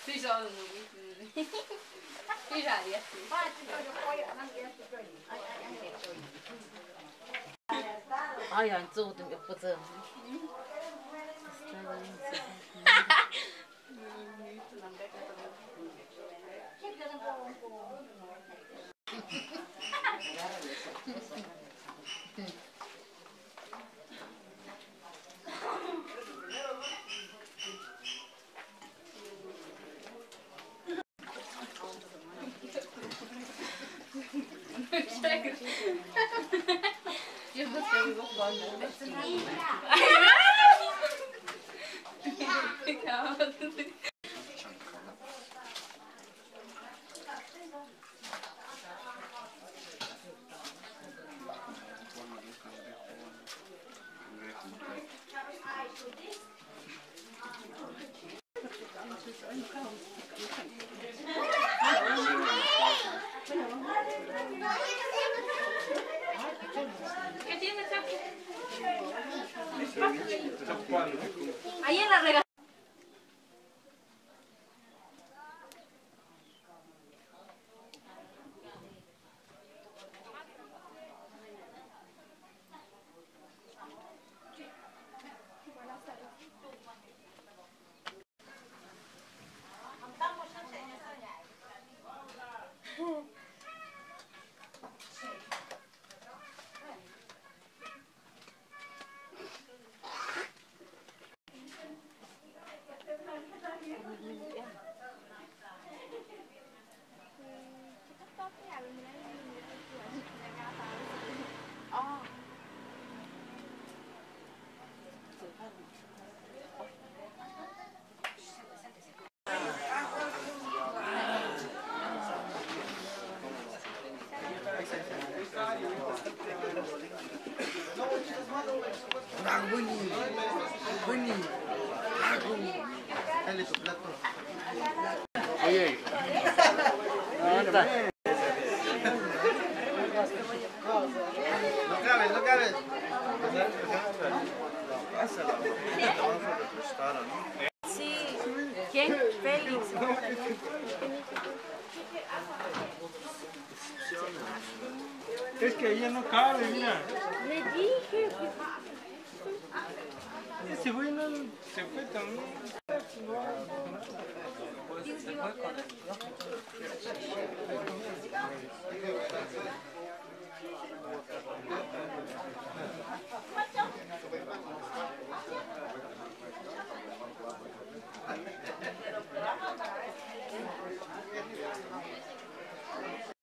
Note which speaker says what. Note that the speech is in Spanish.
Speaker 1: 哎呀，做的不正。Yo no sé vivo cuando ¿qué tienes aquí? Ahí en la regadera.
Speaker 2: Dale tu plato.
Speaker 3: Oye, aguanta.
Speaker 2: No cabes, no cabes.
Speaker 1: Sí. ¿Quién? Félix.
Speaker 3: Es que ella no cabe, mira.
Speaker 1: Le dije.
Speaker 3: Ese güey no se fue también.